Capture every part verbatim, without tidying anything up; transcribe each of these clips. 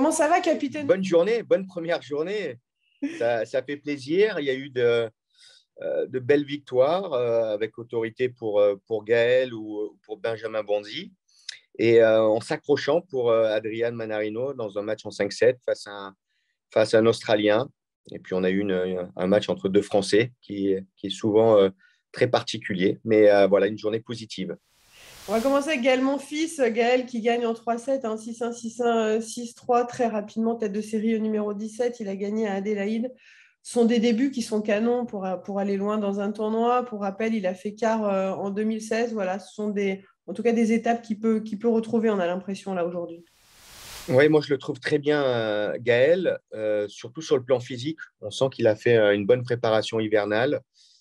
Comment ça va, capitaine? Bonne journée, bonne première journée. Ça, ça fait plaisir. Il y a eu de, euh, de belles victoires euh, avec autorité pour, euh, pour Gaël ou pour Benjamin Bonzi. Et euh, en s'accrochant pour euh, Adrian Manarino dans un match en cinq sept face à un, face à un Australien. Et puis, on a eu une, un match entre deux Français qui, qui est souvent euh, très particulier. Mais euh, voilà, une journée positive. On va commencer avec Gaël Monfils. Gaël qui gagne en trois sept, hein, six un, six un, six trois, très rapidement, tête de série au numéro dix-sept. Il a gagné à Adélaïde. Ce sont des débuts qui sont canons pour, pour aller loin dans un tournoi. Pour rappel, il a fait quart euh, en deux mille seize. Voilà, ce sont des, en tout cas des étapes qu'il peut, qu'il peut retrouver, on a l'impression, là, aujourd'hui. Oui, moi je le trouve très bien, euh, Gaël, euh, surtout sur le plan physique. On sent qu'il a fait euh, une bonne préparation hivernale.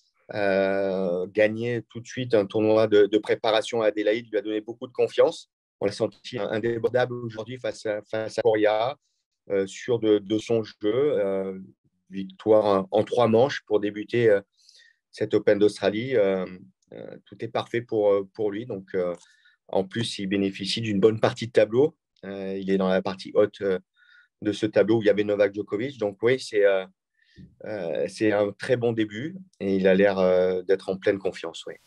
Euh, gagner tout de suite un tournoi de, de préparation à Adélaïde lui a donné beaucoup de confiance. On l'a senti indébordable aujourd'hui face à, face à Coria, euh, sûr de, de son jeu. Euh, victoire en, en trois manches pour débuter euh, cet Open d'Australie. Euh, euh, tout est parfait pour, pour lui. Donc, euh, en plus, il bénéficie d'une bonne partie de tableau. Euh, il est dans la partie haute euh, de ce tableau où il y avait Novak Djokovic. Donc, oui, c'est euh, euh, c'est un très bon début et il a l'air euh, d'être en pleine confiance. Oui.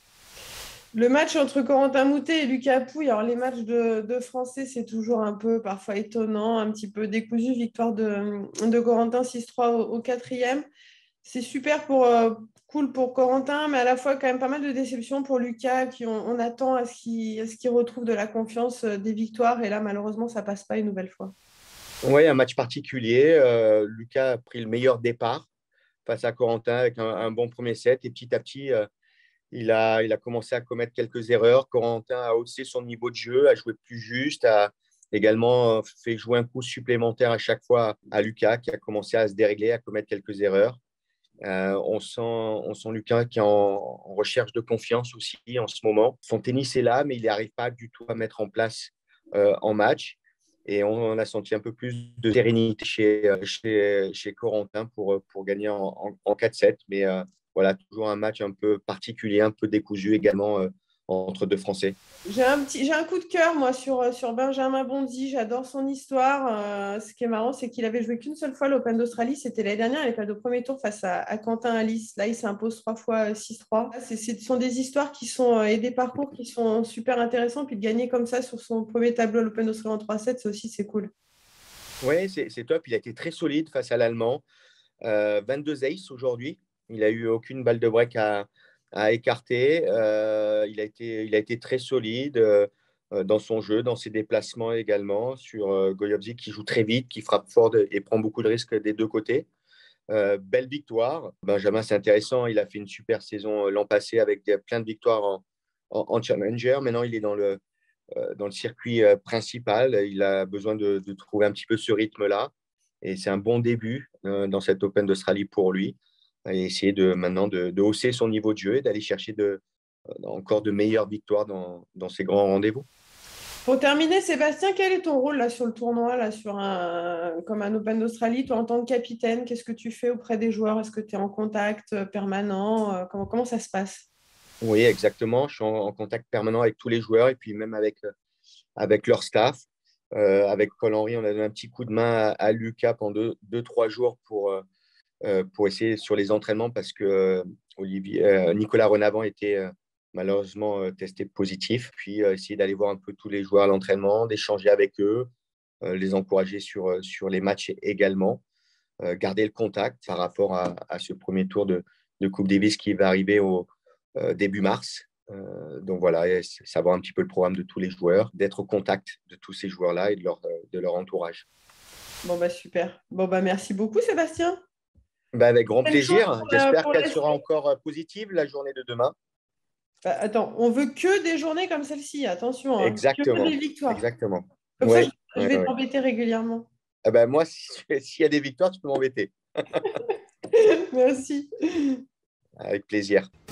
Le match entre Corentin Moutet et Lucas Pouille, alors les matchs de, de Français, c'est toujours un peu parfois étonnant, un petit peu décousu. Victoire de, de Corentin six trois au, au quatrième. C'est super pour, euh, cool pour Corentin, mais à la fois quand même pas mal de déceptions pour Lucas, qui on, on attend à ce qu'il à ce qu'il retrouve de la confiance, euh, des victoires. Et là, malheureusement, ça passe pas une nouvelle fois. Oui, un match particulier. Euh, Lucas a pris le meilleur départ face à Corentin avec un, un bon premier set et petit à petit, euh, il a, il a commencé à commettre quelques erreurs. Corentin a haussé son niveau de jeu, a joué plus juste, a également fait jouer un coup supplémentaire à chaque fois à Lucas, qui a commencé à se dérégler, à commettre quelques erreurs. Euh, on, sent, on sent Lucas qui est en, en recherche de confiance aussi en ce moment. Son tennis est là, mais il n'arrive pas du tout à mettre en place euh, en match. Et on a senti un peu plus de sérénité chez, chez, chez Corentin pour, pour gagner en, en, en quatre sept. Mais euh, voilà, toujours un match un peu particulier, un peu décousu également euh, entre deux Français. J'ai un petit, j'ai un coup de cœur, moi, sur, sur Benjamin Bonzi. J'adore son histoire. Euh, ce qui est marrant, c'est qu'il avait joué qu'une seule fois l'Open d'Australie. C'était l'année dernière. Il a fait au premier tour face à, à Quentin Alice. Là, il s'impose trois fois six trois. C'est, ce sont des histoires qui sont, euh, et des parcours qui sont super intéressants. Puis de gagner comme ça sur son premier tableau, l'Open d'Australie en trois sept, c'est aussi, c'est cool. Oui, c'est, c'est top. Il a été très solide face à l'Allemand. Euh, vingt-deux aces aujourd'hui. Il n'a eu aucune balle de break à, à écarter. Euh, il, a été, il a été très solide euh, dans son jeu, dans ses déplacements également, sur euh, Goyovzi qui joue très vite, qui frappe fort de- et prend beaucoup de risques des deux côtés. Euh, belle victoire. Benjamin, c'est intéressant. Il a fait une super saison euh, l'an passé avec des- plein de victoires en, en, en Challenger. Maintenant, il est dans le, euh, dans le circuit euh, principal. Il a besoin de, de trouver un petit peu ce rythme-là. Et c'est un bon début euh, dans cette Open d'Australie pour lui. Et essayer de, maintenant de, de hausser son niveau de jeu et d'aller chercher de, euh, encore de meilleures victoires dans, dans ces grands rendez-vous. Pour terminer, Sébastien, quel est ton rôle là sur le tournoi, là, sur un, comme un Open d'Australie? Toi, en tant que capitaine, qu'est-ce que tu fais auprès des joueurs? Est-ce que tu es en contact euh, permanent? Euh, Comment, comment ça se passe? Oui, exactement. Je suis en, en contact permanent avec tous les joueurs et puis même avec, euh, avec leur staff. Euh, avec Paul-Henri, on a donné un petit coup de main à, à Lucas pendant deux, deux, trois jours pour, euh, euh, pour essayer sur les entraînements parce que euh, Olivier, euh, Nicolas Renavant était euh, malheureusement euh, testé positif. Puis euh, essayer d'aller voir un peu tous les joueurs à l'entraînement, d'échanger avec eux, euh, les encourager sur, euh, sur les matchs également, euh, garder le contact par rapport à, à ce premier tour de, de Coupe Davis qui va arriver au euh, début mars. Euh, donc voilà, et savoir un petit peu le programme de tous les joueurs, d'être au contact de tous ces joueurs-là et de leur, de leur entourage. Bon, bah super. Bon, bah merci beaucoup, Sébastien. Ben, avec grand Bonne chance plaisir. pour la, J'espère pour qu'elle la sera suite. encore euh, positive, la journée de demain. Bah, attends, on veut que des journées comme celle-ci. Attention, hein. Que des Exactement. victoires. Exactement. Comme ça, je, Oui. je Ouais, vais ouais. t'embêter régulièrement. Ah ben, moi, si- s'il y a des victoires, tu peux m'embêter. Merci. Avec plaisir.